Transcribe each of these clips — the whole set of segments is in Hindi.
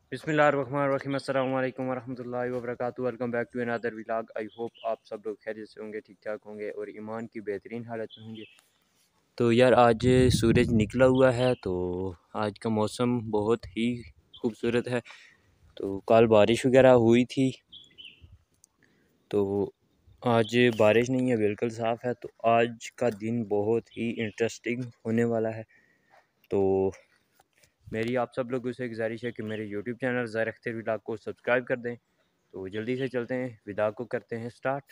बिस्मिल्लाहिर्रहमानिर्रहीम अस्सलाम वालेकुम वरहमतुल्लाहि वबरकातुहू। Welcome back to another vlog. I hope आप सब लोग खैरियत से होंगे, ठीक ठाक होंगे और ईमान की बेहतरीन हालत में होंगे। तो यार आज सूरज निकला हुआ है, तो आज का मौसम बहुत ही खूबसूरत है। तो कल बारिश वगैरह हुई थी, तो आज बारिश नहीं है, बिल्कुल साफ़ है। तो आज का दिन बहुत ही इंटरेस्टिंग होने वाला है। तो मेरी आप सब लोगों से गुजारिश है कि मेरे यूट्यूब चैनल ज़ाहिर अख्तर व्लॉग को सब्सक्राइब कर दें। तो जल्दी से चलते हैं, व्लॉग को करते हैं स्टार्ट।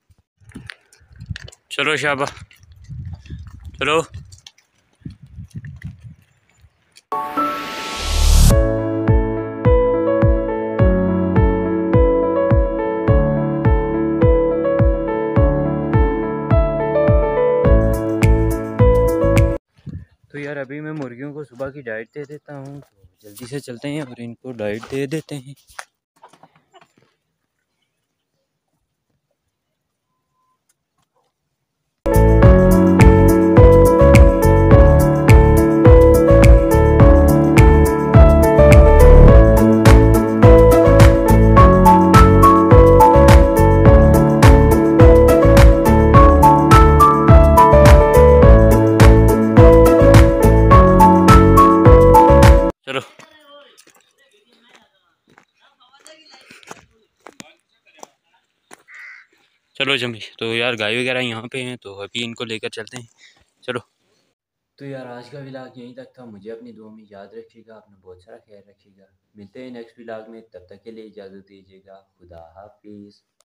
चलो शाबा, चलो। तो यार अभी मैं मुर्गियों को सुबह की डाइट दे देता हूँ, तो जल्दी से चलते हैं और इनको डाइट दे देते हैं। चलो चलो जमी। तो यार गाय वगैरह यहाँ पे हैं, तो अभी इनको लेकर चलते हैं। चलो। तो यार आज का व्लॉग यहीं तक था। मुझे अपनी दुआ में याद रखिएगा, अपना बहुत सारा ख्याल रखिएगा। मिलते हैं नेक्स्ट व्लॉग में, तब तक के लिए इजाज़त दीजिएगा। खुदा हाफिज़।